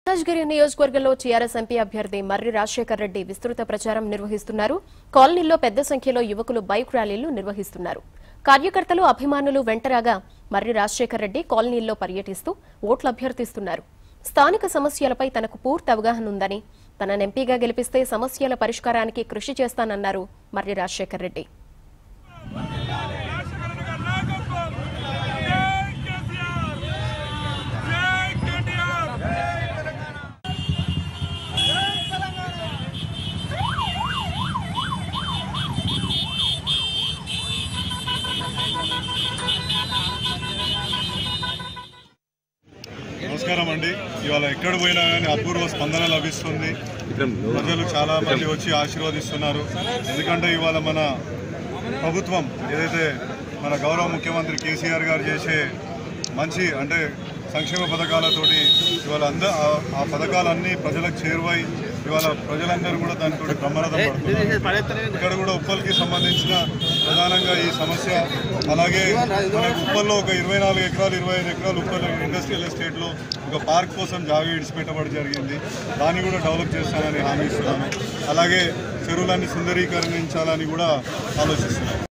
మల్కాజ్గిరి నియోజకవర్గంలో TRS MP అభ్యర్థి మర్రి రాజశేఖర్ రెడ్డి విస్తృత ప్రచారం నిర్వహిస్తున్నారు. కాలనీల్లో పెద్ద సంఖ్యలో యువకులు బైక్ ర్యాలీలు నిర్వహిస్తున్నారు. కార్యకర్తలు అభిమానులు వెంటరాగా మర్రి రాజశేఖర్ రెడ్డి కాలనీల్లో పర్యటిస్తూ ఓట్లు అభ్యర్థిస్తున్నారు. స్థానిక సమస్యలపై తనకు పూర్తి అవగాహన ఉందని, తనను ఎంపీగా గెలిపిస్తే సమస్యల పరిష్కారానికి కృషి చేస్తానన్నారు మర్రి రాజశేఖర్ రెడ్డి. నమస్కారం అండి. ఇవాళ ఎక్కడ పోయినా కానీ అపూర్వ స్పందన లభిస్తుంది. ప్రజలు చాలా మంది వచ్చి ఆశీర్వదిస్తున్నారు. ఎందుకంటే ఇవాళ మన ప్రభుత్వం ఏదైతే మన గౌరవ ముఖ్యమంత్రి కేసీఆర్ గారు చేసే మంచి అంటే సంక్షేమ పథకాలతోటి ఇవాళ ఆ పథకాలన్నీ ప్రజలకు చేరువై ఇవాళ ప్రజలందరూ కూడా దానితో బ్రహ్మరథం పడుతున్నారు. ఇక్కడ కూడా ఉప్పల్కి సంబంధించిన ప్రధానంగా ఈ సమస్య, అలాగే మనకు ఉప్పల్లో ఒక 24 ఎకరాలు 25 ఎకరాలు ఉప్పల్ ఇండస్ట్రియల్ ఎస్టేట్లో ఒక పార్క్ కోసం జాగా విడిచిపెట్టబడి జరిగింది. దాన్ని కూడా డెవలప్ చేస్తానని హామీ ఇస్తున్నాను. అలాగే చెరువులన్నీ సుందరీకరించాలని కూడా ఆలోచిస్తున్నాను.